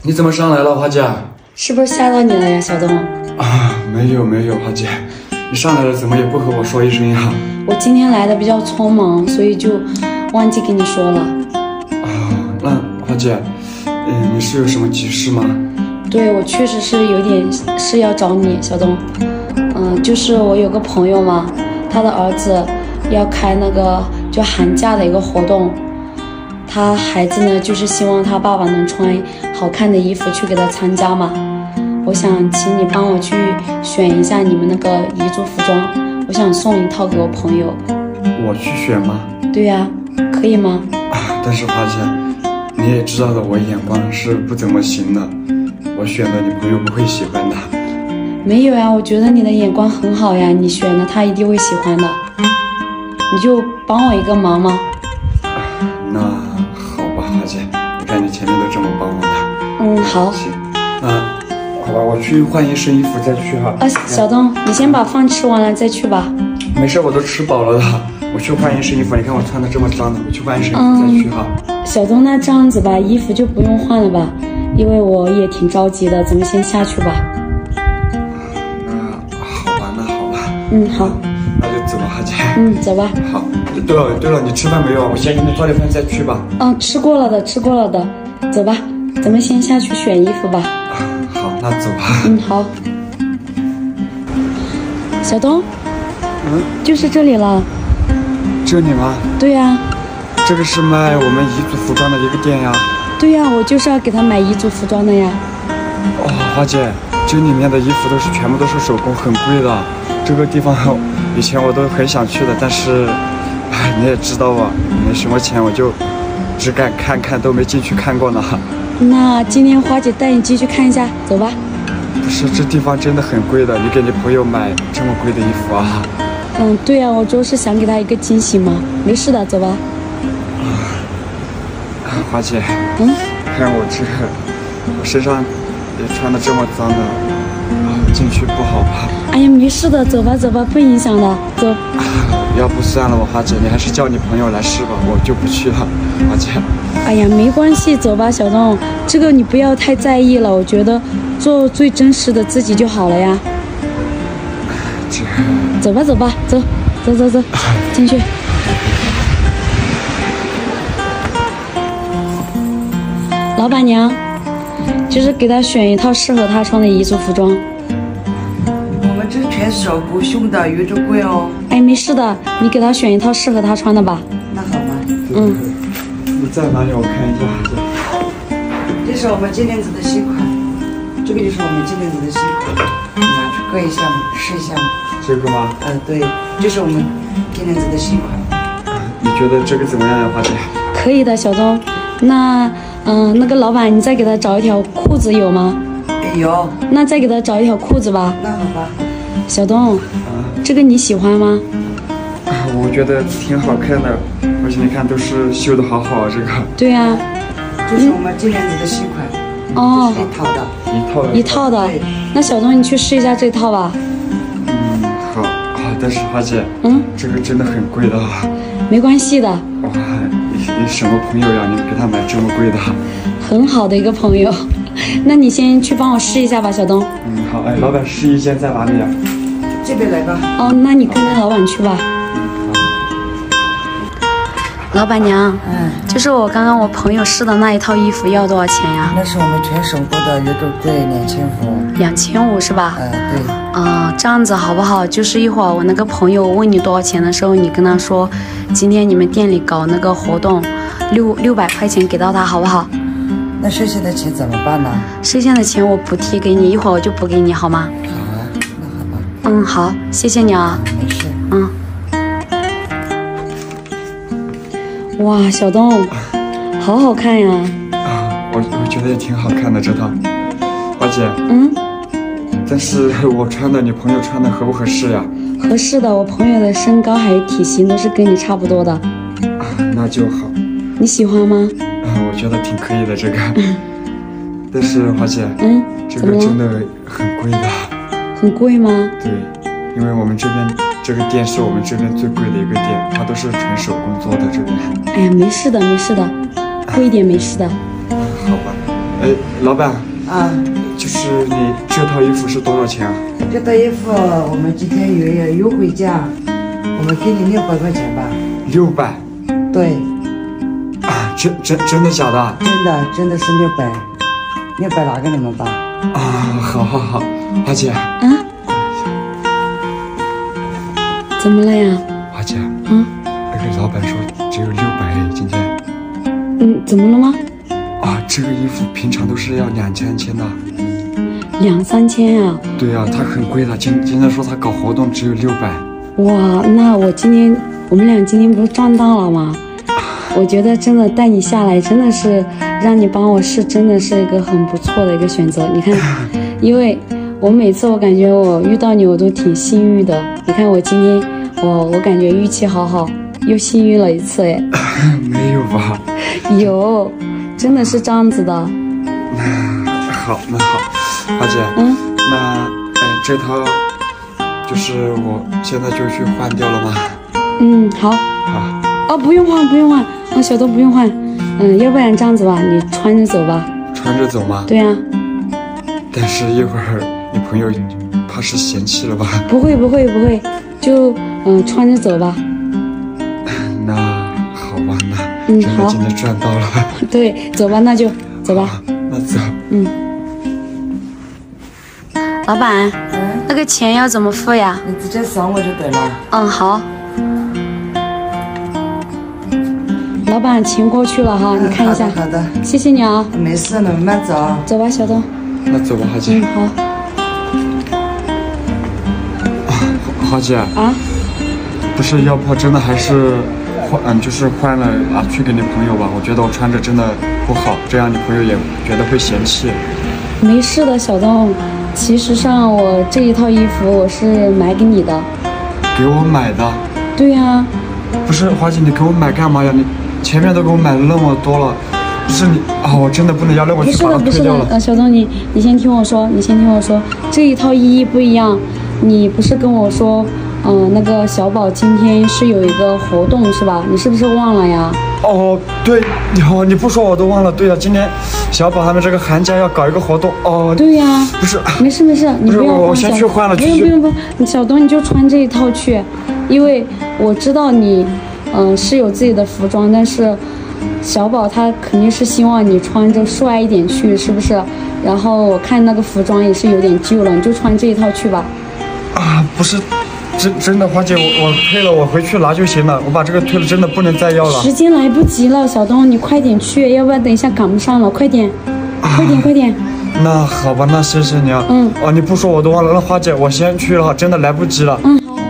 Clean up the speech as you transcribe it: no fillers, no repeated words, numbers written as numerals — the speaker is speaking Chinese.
你怎么上来了，花姐？ 是不是吓到你了呀，小东？ 啊，没有，花姐，你上来了怎么也不和我说一声呀？ 我今天来的比较匆忙，所以就忘记跟你说了。 啊，那花姐，你是有什么急事吗？ 对，我确实是有点事要找你，小东。就是我有个朋友嘛，他的儿子要开那个就寒假的一个活动，他孩子呢就是希望他爸爸能穿好看的衣服去给他参加嘛。我想请你帮我去选一下你们那个彝族服装，我想送一套给我朋友。 我去选吗？ 对呀，可以吗？ 但是花姐，你也知道的，我眼光是不怎么行的，我选的你朋友不会喜欢的。 没有呀，我觉得你的眼光很好呀，你选的他一定会喜欢的。你就帮我一个忙吗？ 那好吧，花姐，你看你前面都这么帮我的。 好。 行，好吧，我去换一身衣服再去哈。 小东，你先把饭吃完了再去吧。 没事，我都吃饱了的。我去换一身衣服，你看我穿的这么脏的，我去换一身衣服再去哈。 小东，那这样子吧，衣服就不用换了吧，因为我也挺着急的，咱们先下去吧。 那好吧。 好。 那就走吧，花姐。 走吧。 好。对了，你吃饭没有？我先给你做点饭再去吧。 吃过了的。走吧，咱们先下去选衣服吧。 好，那走吧。 好。小东。就是这里了。 这里吗？ 对呀。 这个是卖我们彝族服装的一个店呀。 对呀，我就是要给他买彝族服装的呀。 花姐，这里面的衣服全部都是手工，很贵的。这个地方以前我都很想去的，但是，你也知道吧，没什么钱，我就只敢看看，都没进去看过呢。 那今天花姐带你进去看一下，走吧。 不是，这地方真的很贵的，你给你朋友买这么贵的衣服啊？ 对呀，我主要是想给他一个惊喜嘛。没事的，走吧。 花姐，看我我身上也穿的这么脏的，进去不好吧？ 哎呀，没事的，走吧，不影响的，走。 要不算了吧，花姐，你还是叫你朋友来试吧，我就不去了，花姐。 哎呀，没关系，走吧，小东，这个你不要太在意了，我觉得做最真实的自己就好了呀。走吧，走，进去。老板娘，就是给他选一套适合他穿的彝族服装。 我们这全手工绣的，有点贵哦。 没事的，你给他选一套适合他穿的吧。 那好吧。 你在哪里？我看一下。 这是我们金链子的新款，这个就是我们金链子的新款，你拿去割一下嘛，试一下嘛。 这个吗？ 对，这是我们金链子的新款。 你觉得这个怎么样呀，花姐？ 可以的，小东。那个老板，你再给他找一条裤子有吗？ 有。 那再给他找一条裤子吧。 那好吧。 小东，这个你喜欢吗？ 我觉得挺好看的，而且你看都是绣的好好，这个。 对呀。 这是我们金链子的新款。这是一套的。 一套的。那小东，你去试一下这套吧。 好。但是花姐，这个真的很贵的。 没关系的。 你什么朋友呀？你给他买这么贵的？ 很好的一个朋友。那你先去帮我试一下吧，小东。 好。老板，试衣间在哪里呀？ 这边来吧。 那你跟着老板去吧。老板娘，就是我刚刚我朋友试的那一套衣服要多少钱呀？ 那是我们全手工的，有点贵，2500。 2500是吧？ 对。 这样子好不好？就是一会儿我那个朋友问你多少钱的时候，你跟他说，今天你们店里搞那个活动，600块钱给到他，好不好？ 那剩下的钱怎么办呢？ 剩下的钱我补贴给你，一会儿我就补给你，好吗？ 好啊，那好吧。 好，谢谢你啊。 没事。 哇，小东，好好看呀！ 我觉得也挺好看的这套，花姐。但是我穿的，你朋友穿的合不合适呀？ 合适的，我朋友的身高还有体型都是跟你差不多的。 那就好。 你喜欢吗？ 我觉得挺可以的这个。但是花姐，这个真的很贵的。 很贵吗？ 对，因为我们这边这个店是我们这边最贵的一个店，它都是纯手工做的这边。 没事的，贵一点没事的。 好吧。 哎，老板， 啊， 就是你这套衣服是多少钱啊？ 这套衣服我们今天有优惠价，我们给你600块钱吧。 600？ 对， 啊，真的假的？ 真的是600拿给你们吧。 啊，好，花姐。 啊？怎么了呀？ 花姐。 嗯。 那个老板说只有600，今天。 怎么了吗？ 啊，这个衣服平常都是要2000的。 2、3千啊？ 对啊，它很贵的。今天说他搞活动只有600。 哇，那我们俩今天不是赚到了吗？我觉得真的带你下来，真的是让你帮我试，真的是一个很不错的一个选择。你看，因为我每次我感觉我遇到你我都挺幸运的。你看我今天我感觉运气好，又幸运了一次哎。 没有吧？ 有，真的是这样子的。 好，那好，花姐。那这套就是我现在就去换掉了吗？ 好。 啊。 哦，不用换，小豆不用换。要不然这样子吧，你穿着走吧。 穿着走吗？ 对呀。 但是一会儿你朋友怕是嫌弃了吧？ 不会，就穿着走吧。 那好吧，那真的今天赚到了。 对，走吧，那就走吧。 那走。 老板，那个钱要怎么付呀？ 你直接扫我就对了。 好。老板，钱过去了哈，你看一下。 好的。 谢谢你啊。 没事了，慢慢走。 走吧，小东。 那走吧，花姐。 好。 花姐。 啊？ 不是，要不真的还是就是换了拿去给你朋友吧。我觉得我穿着真的不好，这样你朋友也觉得会嫌弃。 没事的，小东。其实上我这一套衣服我是买给你的。 给我买的？ 对呀。 不是，花姐，你给我买干嘛呀？你前面都给我买了那么多了，不是你啊？我真的不能要，那我去把它退掉了。 小东，你先听我说，这一套衣不一样。你不是跟我说，那个小宝今天是有一个活动是吧？你是不是忘了呀？ 哦，对，你不说我都忘了。对呀，今天小宝他们这个寒假要搞一个活动。哦， 对呀。 不是， 没事，你不要慌。 我先去换了。 不用，小东你就穿这一套去，因为我知道你，是有自己的服装，但是小宝他肯定是希望你穿着帅一点去，是不是？然后我看那个服装也是有点旧了，你就穿这一套去吧。 啊，不是。真的，花姐，我退了，我回去拿就行了。我把这个退了，真的不能再要了。 时间来不及了，小东，你快点去，要不然等一下赶不上了。快点。 那好吧，那谢谢你啊。你不说我都忘了。那花姐，我先去了，真的来不及了。 好。